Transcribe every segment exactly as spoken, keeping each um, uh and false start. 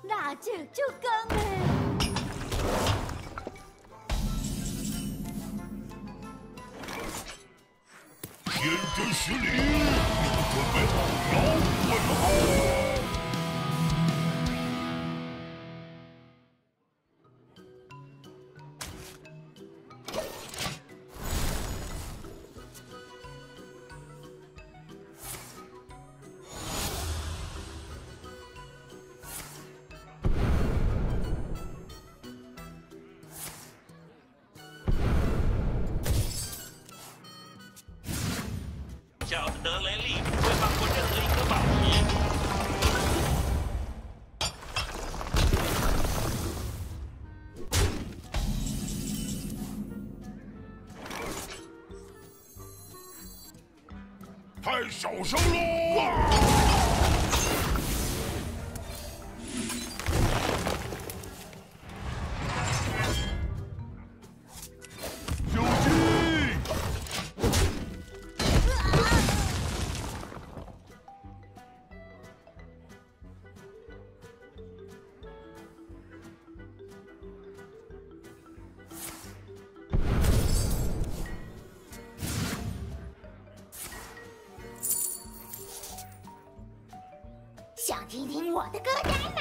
那就就更哎。 天真实力，你们准备好摇滚了吗？ 小的德雷利不会放过任何一颗宝石。 太小声喽！小心！ 想听听我的歌单吗？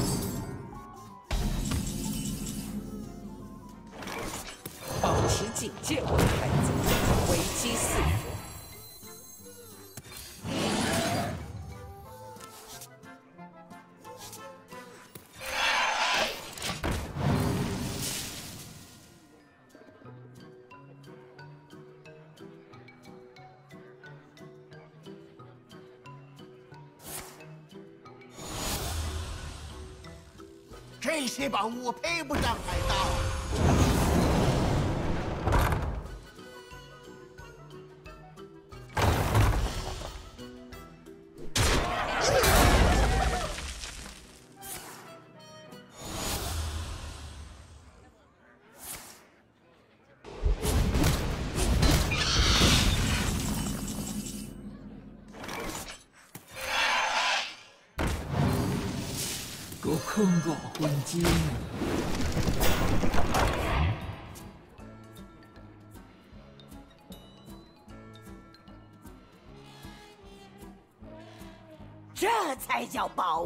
保持警戒，我的孩子，危机四伏。 这些宝物配不上海盗。 个坑个混金。 这才叫宝物。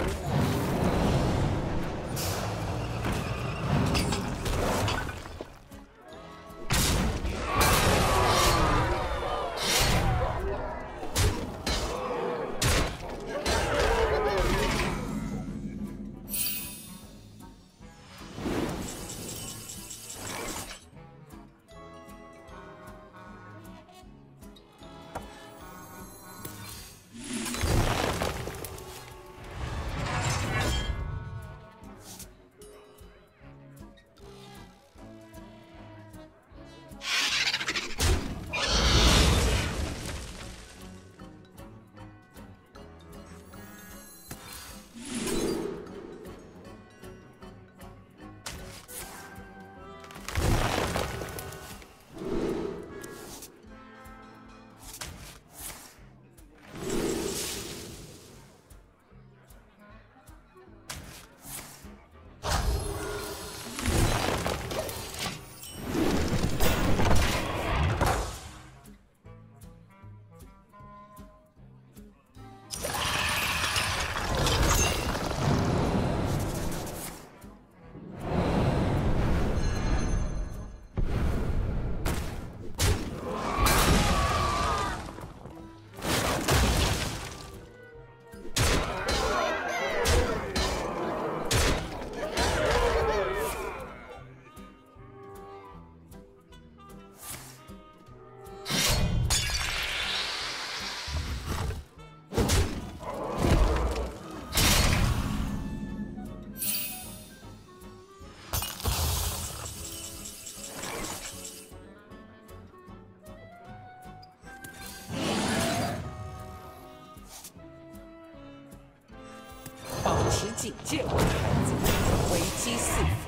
保持警戒，我的孩子，危机四伏。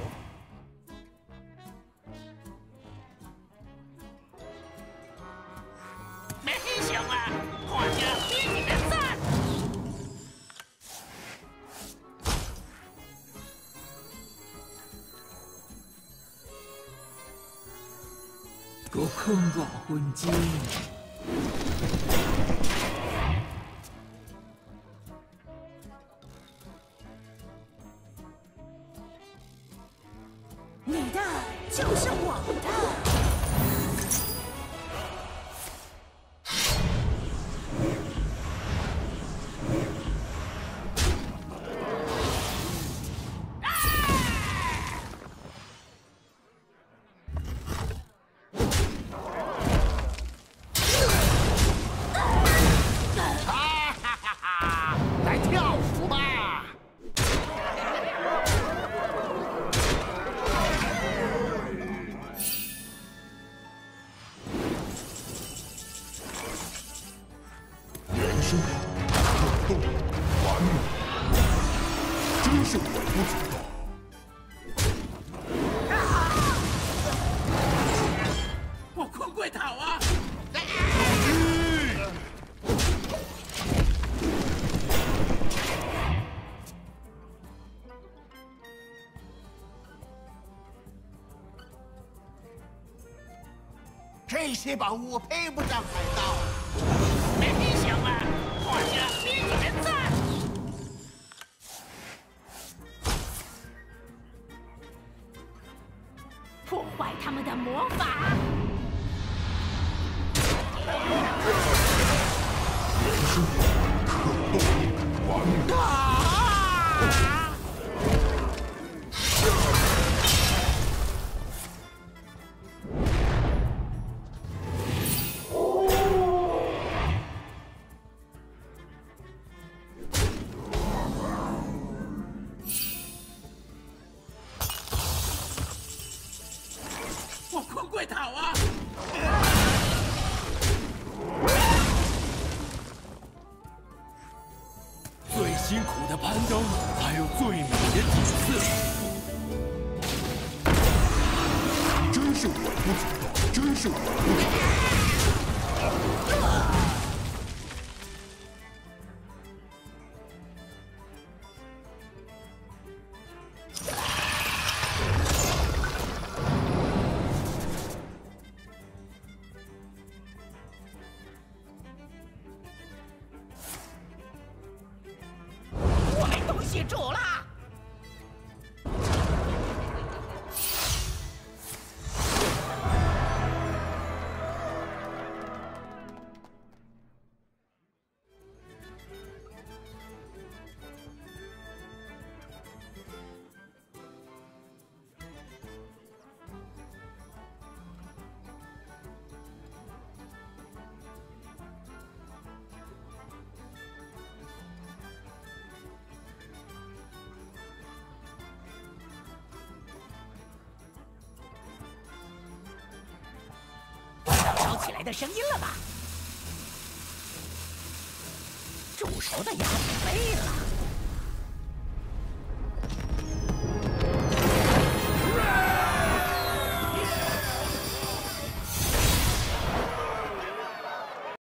没英雄啊，画家给你们赞。 个坑个魂精。 你的就是我的。 真是微不足道。 我困鬼逃啊！ 这些宝物配不上海盗。 没你想啊，画家名人赞。 破坏他们的魔法！ 人生可动完美。 啊！ 我困鬼逃啊！最辛苦的攀登，还有最美的景色， 真是微不足道，真是微不足道。 我没东西煮了。烧起来的声音了吧？煮熟的鸭子飞了。